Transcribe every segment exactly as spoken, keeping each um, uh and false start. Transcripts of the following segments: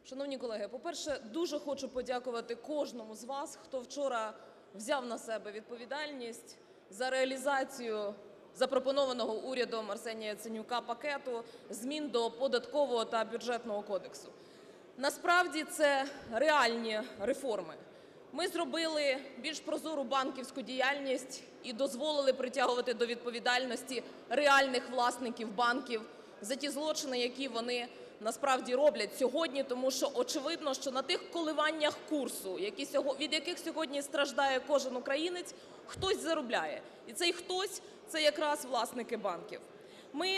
Шановні колеги, по-перше, дуже хочу подякувати кожному з вас, хто вчора взяв на себе відповідальність за реалізацію запропонованого урядом Арсенія Яценюка пакету змін до Податкового та Бюджетного кодексу. Насправді це реальні реформи. Ми зробили більш прозору банківську діяльність і дозволили притягувати до відповідальності реальних власників банків за ті злочини, які вони насправді роблять сьогодні, тому що очевидно, що на тих коливаннях курсу, від яких сьогодні страждає кожен українець, хтось заробляє. І цей хтось – це якраз власники банків. Ми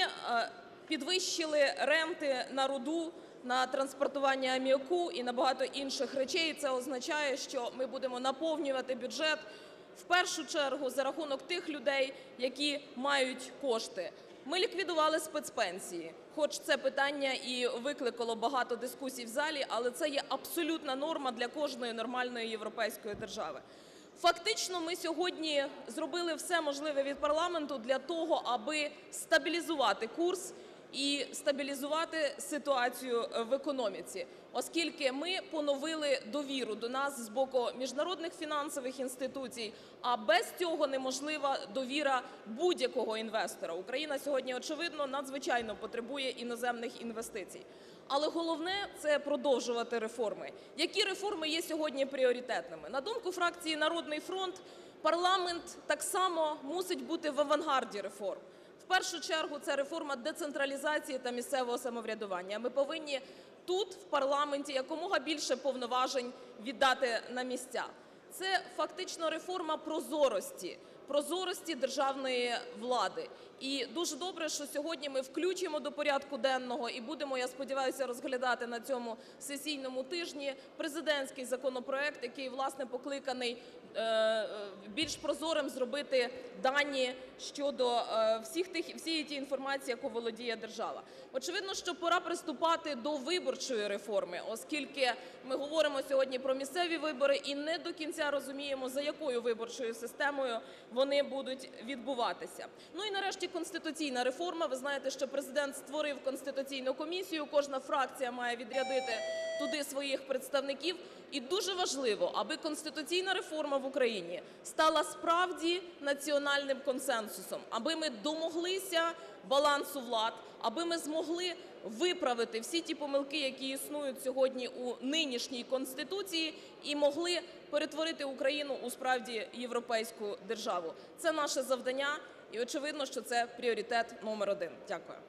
підвищили ренти на руду, на транспортування аміаку і на багато інших речей. Це означає, що ми будемо наповнювати бюджет в першу чергу за рахунок тих людей, які мають кошти. Ми ліквідували спецпенсії, хоч це питання і викликало багато дискусій в залі, але це є абсолютна норма для кожної нормальної європейської держави. Фактично ми сьогодні зробили все можливе від парламенту для того, аби стабілізувати курс і стабілізувати ситуацію в економіці, оскільки ми поновили довіру до нас з боку міжнародних фінансових інституцій, а без цього неможлива довіра будь-якого інвестора. Україна сьогодні, очевидно, надзвичайно потребує іноземних інвестицій. Але головне – це продовжувати реформи. Які реформи є сьогодні пріоритетними? На думку фракції «Народний фронт», парламент так само мусить бути в авангарді реформ. В першу чергу це реформа децентралізації та місцевого самоврядування. Ми повинні тут, в парламенті, якомога більше повноважень віддати на місця. Це фактично реформа прозорості, прозорості державної влади. І дуже добре, що сьогодні ми включимо до порядку денного і будемо, я сподіваюся, розглядати на цьому сесійному тижні президентський законопроект, який, власне, покликаний більш прозорим зробити дані щодо всіх тих, всієї тієї інформації, яку володіє держава. Очевидно, що пора приступати до виборчої реформи, оскільки ми говоримо сьогодні про місцеві вибори і не до кінця розуміємо, за якою виборчою системою вони будуть відбуватися. Ну і нарешті конституційна реформа. Ви знаєте, що Президент створив Конституційну комісію, кожна фракція має відрядити туди своїх представників. І дуже важливо, аби конституційна реформа в Україні стала справді національним консенсусом, аби ми домоглися балансу влад, аби ми змогли виправити всі ті помилки, які існують сьогодні у нинішній Конституції, і могли перетворити Україну у справді європейську державу. Це наше завдання, і очевидно, що це пріоритет номер один. Дякую.